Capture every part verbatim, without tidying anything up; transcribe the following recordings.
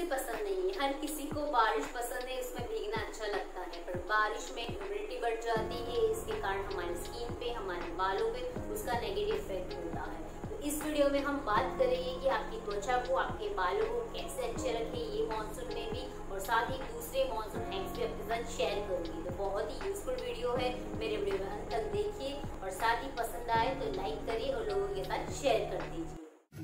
किसे पसंद नहीं है? हर किसी को बारिश पसंद है, उसमें भीगना अच्छा लगता है। पर बारिश में ह्यूमिडिटी बढ़ जाती है, इसके कारण हमारी स्किन पे, हमारे बालों पे उसका नेगेटिव इफेक्ट होता है। तो इस वीडियो में हम बात करेंगे कि आपकी त्वचा को, आपके बालों को कैसे अच्छे रखें ये मानसून में भी, और साथ ही दूसरे मानसून हैक्स भी आपके साथ शेयर करूंगी। तो बहुत ही यूजफुल वीडियो है, मेरे वीडियो में अंत तक देखिए और साथ ही पसंद आए तो लाइक करिए और लोगों के साथ शेयर कर दीजिए।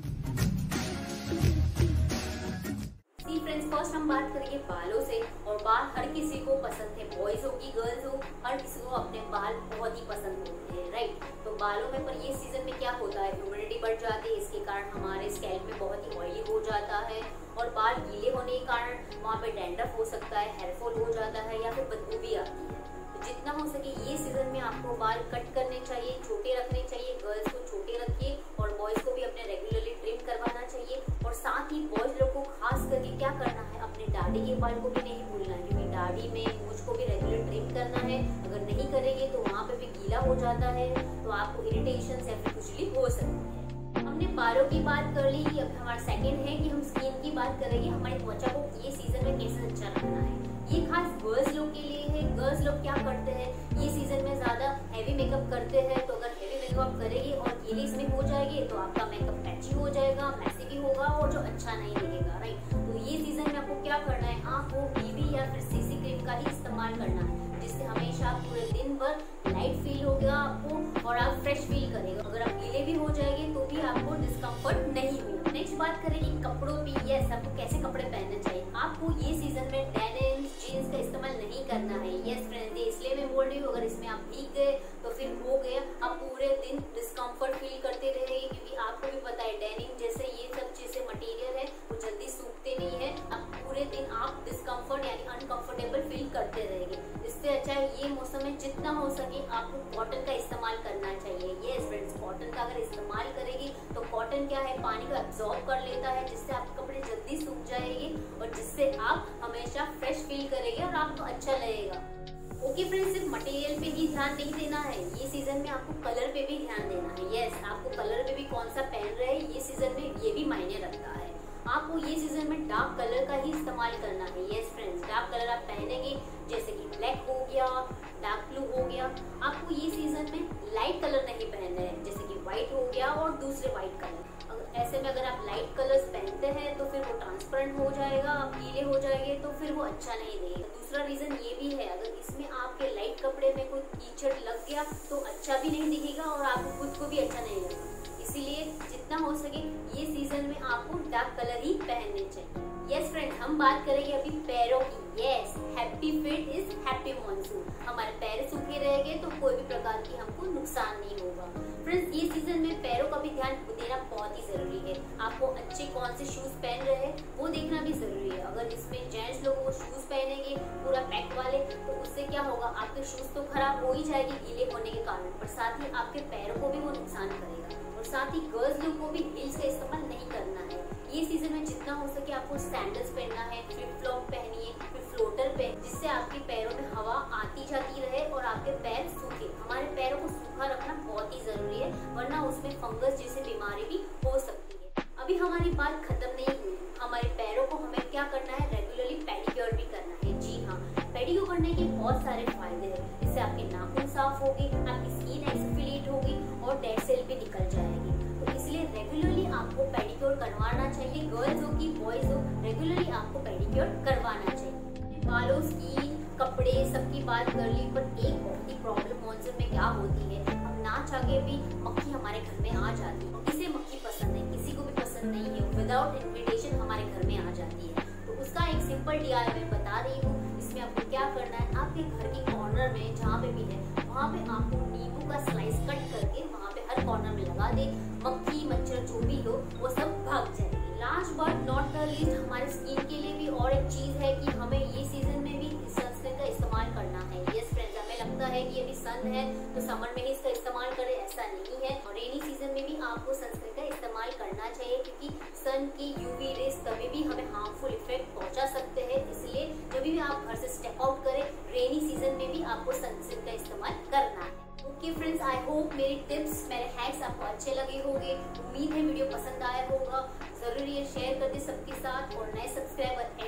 फ्रेंड्स, फर्स्ट हम बात करेंगे बालों से। और बाल हर किसी को पसंद है, बॉयज हो की गर्ल्स हो, हर किसी को अपने बाल बहुत ही पसंद होते हैं, राइट। तो बालों में पर ये सीजन में क्या होता है, ह्यूमिडिटी बढ़ जाती है, इसके कारण हमारे स्कैल्प में बहुत ही ऑयली हो जाता है और बाल गीले होने के कारण वहाँ पे डैंड्रफ हो सकता है, हेयरफॉल हो जाता है या फिर बदबू भी आती है। तो जितना हो सके ये सीजन में आपको बाल कट करने चाहिए, छोटे रखने चाहिए। गर्ल्स को छोटे रखिए और बॉयज को भी अपने रेगुलरली ट्रिम करवाना चाहिए। और साथ ही बॉयज लोग को खास करके क्या करना है, अपने दाढ़ी के बाल को भी नहीं भूलना है, क्योंकि दाढ़ी में मूंछ को भी रेगुलर ट्रिम करना है। अगर नहीं करेंगे तो वहाँ पे भी गीला हो जाता है, तो आपको इरिटेशन या फिर खुजली हो सकती है। हमने बालों की बात कर ली, अब हमारा सेकंड है कि हम स्किन की बात करेंगे। हमारी त्वचा को ये सीजन में कैसे अच्छा रखना है, ये खास गर्ल्स लोग के लिए है। गर्ल्स लोग क्या करते हैं, ये सीजन में ज्यादा हैवी मेकअप करते हैं, तो अगर हैवी मेकअप करेंगे और गीले इसमें हो जाएंगे तो आपका मेकअप पैची हो जाएगा, मैसी भी होगा और जो अच्छा नहीं लगेगा, राइट। तो ये सीजन में आपको क्या करना है, आपको बीबी या फिर सीसी क्रीम का ही इस्तेमाल करना है, जिससे हमेशा पूरे दिन भर लाइट फील होगा आपको और आप फ्रेश फील करेगा। अगर आप गीले भी हो जाएंगे तो भी आपको डिस्कम्फर्ट नहीं होगा। नेक्स्ट बात करेंगे कपड़ों की। यस, आपको कैसे कपड़े पहनने चाहिए। आपको ये सीजन में डेनिम जीन्स का इस्तेमाल नहीं करना है। यस फ्रेंड्स, ये इसलिए मैं बोल रही हूँ, अगर इसमें आप भीग गए तो फिर हो गया, आप पूरे दिन डिस्कम्फर्ट फील करते रहेंगे, क्योंकि आपको भी पता है डेनिम जैसे ये सब जैसे मटेरियल है वो जल्दी सूखते नहीं है। अब पूरे दिन आप डिस्कम्फर्ट यानी अनकंफर्टेबल फील करते रहेंगे। इससे अच्छा है ये मौसम में जितना हो सके आपको कॉटन का इस्तेमाल करना चाहिए। यस फ्रेंड्स, कॉटन का अगर इस्तेमाल करेगी तो कॉटन क्या है, पानी को एब्जॉर्ब कर लेता है, जिससे आपके कपड़े जल्दी सूख जाएंगे और जिससे आप हमेशा फ्रेश फील करेंगे और आपको अच्छा लगेगा। ओके फ्रेंड्स, सिर्फ मटेरियल पे ही ध्यान नहीं देना है, ये सीजन में आपको कलर पे भी ध्यान देना है। यस, आपको कलर पे भी कौन सा पहन रहे हैं ये सीजन में ये भी मायने रखता है। आपको ये सीजन में डार्क कलर का ही इस्तेमाल करना है। यस फ्रेंड्स, डार्क कलर आप पहनेंगे जैसे कि ब्लैक हो गया, डार्क ब्लू हो गया। आपको ये सीजन में लाइट कलर नहीं पहनना है, जैसे कि व्हाइट हो गया और दूसरे व्हाइट कलर। ऐसे में अगर आप लाइट कलर्स पहनते हैं तो फिर वो ट्रांसपेरेंट हो जाएगा, आप गीले हो जाएंगे तो फिर वो अच्छा नहीं दिखेगा। दूसरा रीजन ये भी है, अगर इसमें आपके लाइट कपड़े में कोई कीचड़ लग गया तो अच्छा भी नहीं दिखेगा और आपको खुद को भी अच्छा नहीं लगेगा। इसीलिए जितना हो सके ये सीजन में आपको डार्क कलर ही पहनने चाहिए। यस फ्रेंड्स, हम बात करेंगे अभी पैरों की। Yes, happy feet is happy monsoon. हमारे पैर सूखे रहेंगे तो कोई भी प्रकार की हमको नुकसान नहीं होगा। फ्रेंड्स, ये सीजन में पैरों का भी ध्यान देना बहुत ही जरूरी है। आपको अच्छे कौन से शूज पहन रहे हैं वो देखना भी जरूरी है। अगर इसमें जेंट्स लोग वो शूज पहनेंगे पूरा पैक वाले तो उससे क्या होगा, आपके शूज तो खराब हो ही जाएगी गीले होने के कारण, पर साथ ही आपके पैरों को भी वो नुकसान करेगा। और साथ ही गर्ल्स लोग को भी हील्स का इस्तेमाल नहीं करना है। ये सीजन में जितना हो सके आपको सैंडल्स पहनना है, फ्लिप फ्लॉप पहनिए, फिर फ्लोटर पहन, जिससे आपके पैरों में हवा आती जाती रहे और आपके पैर सूखे। हमारे पैरों को सूखा रखना बहुत ही जरूरी है, वरना उसमें फंगस जैसी बीमारी भी हो सकती है। अभी हमारी बात खत्म नहीं हुई, हमारे पैरों को हमें क्या करना है, रेगुलरली पेडिक्योर भी करना है। जी हाँ, पेडिक्योर करने के बहुत सारे फायदे हैं। इससे आपके नाखून साफ होगी, आपकी स्किन एक्सफोलिएट होगी और डेड सेल भी निकल जाएगी। तो इसलिए रेगुलरली आपको पेडिक्योर करवाना चाहिए। गर्ल्स हो कि बॉयज हो, रेगुलरली आपको पेडिक्योर करवाना चाहिए। बालों, स्किन, कपड़े सबकी बात कर ली, पर एक बहुत ही प्रॉब्लम मॉनसून में क्या होती है, हम ना चाहे भी मक्खी हमारे घर में आ जाती है। किसे मक्खी पसंद है, किसी को भी पसंद नहीं है, विदाउट इन्विटेशन हमारे घर में आ जाती है। तो उसका एक सिंपल डी आई वाई मैं बता रही हूँ। इसमें आपको क्या करना है, आपके घर के कॉर्नर में जहाँ पे भी है वहाँ पे आपको नींबू का स्लाइस कट करके वहाँ पे हर कॉर्नर में लगा दे। मक्खी मच्छर जो भी हो वो सब भाग जाएगी। Last but not the least, हमारे स्किन के लिए भी और एक चीज है कि हमें ये सीजन में भी सनस्क्रीन का इस्तेमाल करना है। यस फ्रेंड्स, हमें लगता है कि अभी सन है तो समर में ही इसका इस्तेमाल करें, ऐसा नहीं है। और रेनी सीजन में भी आपको सनस्क्रीन का इस्तेमाल करना चाहिए, क्योंकि सन की यूवी रेस कभी भी हमें हार्मफुल इफेक्ट पहुंचा सकते हैं। इसलिए जब भी आप घर से स्टेप आउट करें, रेनी सीजन में भी आपको सनस्क्रीन का इस्तेमाल करना है। ओके फ्रेंड्स, आई होप मेरी टिप्स, मेरे हैक्स आपको अच्छे लगे होंगे। उम्मीद है वीडियो पसंद आया होगा। जरूर ये शेयर कर दे सबके साथ और नए सब्सक्राइबर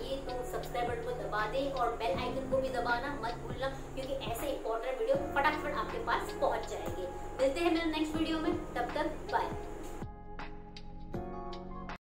चाहिए तो सब्सक्राइब बटन को दबा दें और बेल आइकन को भी दबाना मत भूलना, क्योंकि ऐसे इंपॉर्टेंट वीडियो फटाफट आपके पास पहुंच जाएंगे। मिलते हैं मेरे नेक्स्ट वीडियो में, तब तक बाय।